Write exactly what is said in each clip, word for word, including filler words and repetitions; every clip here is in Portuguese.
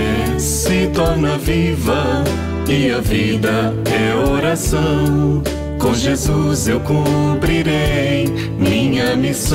fé se torna viva e a vida é oração. Com Jesus eu cumprirei minha missão.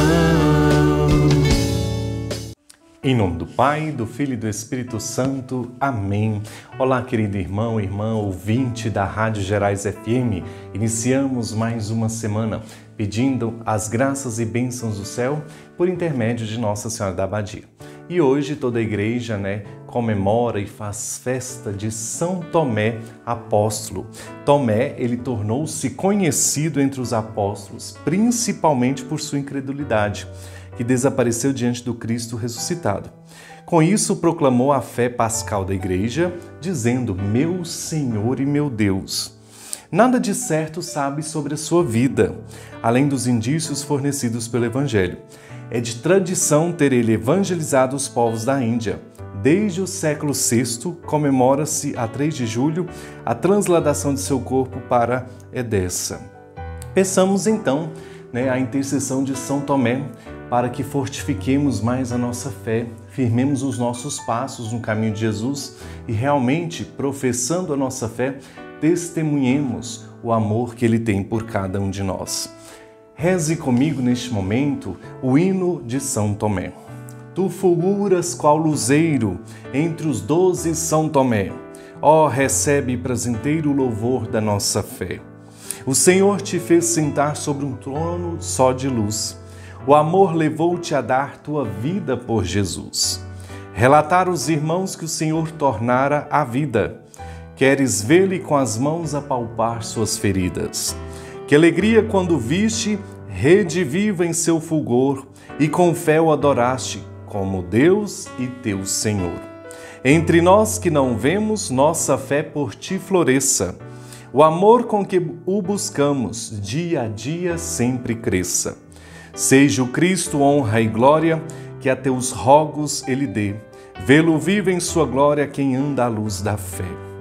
Em nome do Pai, do Filho e do Espírito Santo. Amém. Olá, querido irmão, irmã, ouvinte da Rádio Gerais F M. Iniciamos mais uma semana pedindo as graças e bênçãos do céu por intermédio de Nossa Senhora da Abadia. E hoje toda a igreja, né, comemora e faz festa de São Tomé Apóstolo. Tomé, ele tornou-se conhecido entre os apóstolos, principalmente por sua incredulidade, que desapareceu diante do Cristo ressuscitado. Com isso, proclamou a fé pascal da igreja, dizendo: meu Senhor e meu Deus. Nada de certo sabe sobre a sua vida, além dos indícios fornecidos pelo Evangelho. É de tradição ter ele evangelizado os povos da Índia. Desde o século sexto, comemora-se a três de julho a transladação de seu corpo para Edessa. Peçamos então, né, a intercessão de São Tomé para que fortifiquemos mais a nossa fé, firmemos os nossos passos no caminho de Jesus e realmente, professando a nossa fé, testemunhemos o amor que Ele tem por cada um de nós. Reze comigo neste momento o hino de São Tomé. Tu fulguras qual luzeiro entre os doze São Tomé. Ó, recebe prazenteiro o louvor da nossa fé. O Senhor te fez sentar sobre um trono só de luz. O amor levou-te a dar tua vida por Jesus. Relatar os irmãos que o Senhor tornara a vida. Queres vê-lo com as mãos apalpar suas feridas. Que alegria quando viste rede viva em seu fulgor e com fé o adoraste como Deus e teu Senhor. Entre nós que não vemos, nossa fé por ti floresça. O amor com que o buscamos, dia a dia sempre cresça. Seja o Cristo honra e glória, que a teus rogos ele dê. Vê-lo vivo em sua glória quem anda à luz da fé.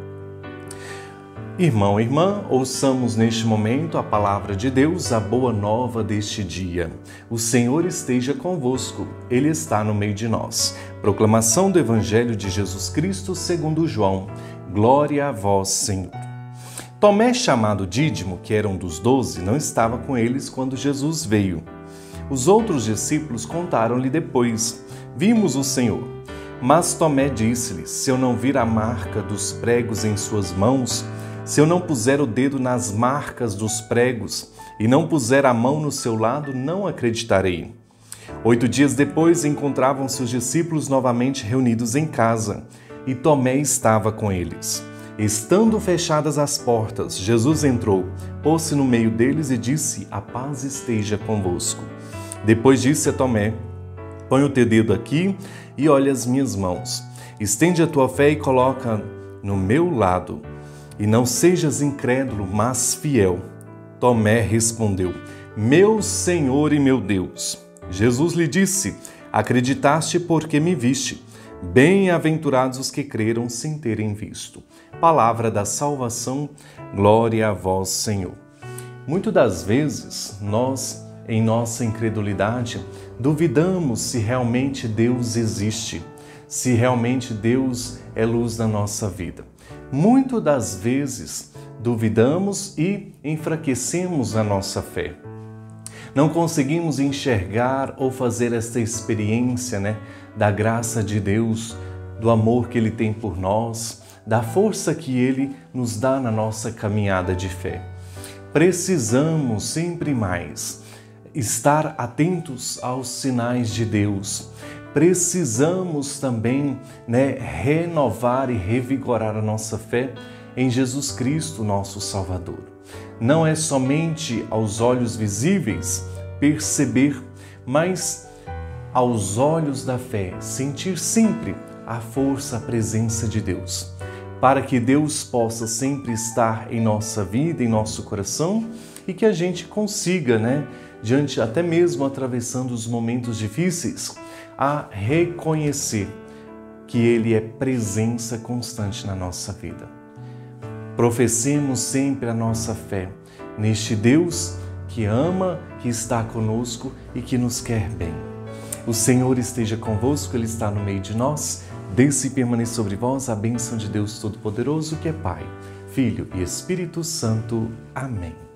Irmão e irmã, ouçamos neste momento a palavra de Deus, a boa nova deste dia. O Senhor esteja convosco, Ele está no meio de nós. Proclamação do Evangelho de Jesus Cristo segundo João. Glória a vós, Senhor. Tomé, chamado Dídimo, que era um dos doze, não estava com eles quando Jesus veio. Os outros discípulos contaram-lhe depois: vimos o Senhor. Mas Tomé disse-lhe: se eu não vir a marca dos pregos em suas mãos, se eu não puser o dedo nas marcas dos pregos e não puser a mão no seu lado, não acreditarei. Oito dias depois, encontravam-se os discípulos novamente reunidos em casa, e Tomé estava com eles. Estando fechadas as portas, Jesus entrou, pôs-se no meio deles e disse: a paz esteja convosco. Depois disse a Tomé: põe o teu dedo aqui e olha as minhas mãos. Estende a tua fé e coloca no meu lado. E não sejas incrédulo, mas fiel. Tomé respondeu: meu Senhor e meu Deus. Jesus lhe disse: acreditaste porque me viste. Bem-aventurados os que creram sem terem visto. Palavra da salvação, glória a vós, Senhor. Muitas das vezes, nós, em nossa incredulidade, duvidamos se realmente Deus existe, se realmente Deus é luz na nossa vida. Muitas das vezes duvidamos e enfraquecemos a nossa fé. Não conseguimos enxergar ou fazer esta experiência, né, da graça de Deus, do amor que Ele tem por nós, da força que Ele nos dá na nossa caminhada de fé. Precisamos sempre mais estar atentos aos sinais de Deus. Precisamos também, né, renovar e revigorar a nossa fé em Jesus Cristo, nosso Salvador. Não é somente aos olhos visíveis perceber, mas aos olhos da fé sentir sempre a força, a presença de Deus, para que Deus possa sempre estar em nossa vida, em nosso coração e que a gente consiga, né, diante até mesmo atravessando os momentos difíceis, a reconhecer que Ele é presença constante na nossa vida. Professemos sempre a nossa fé neste Deus que ama, que está conosco e que nos quer bem. O Senhor esteja convosco, Ele está no meio de nós. Desça e permaneça sobre vós a bênção de Deus Todo-Poderoso, que é Pai, Filho e Espírito Santo. Amém.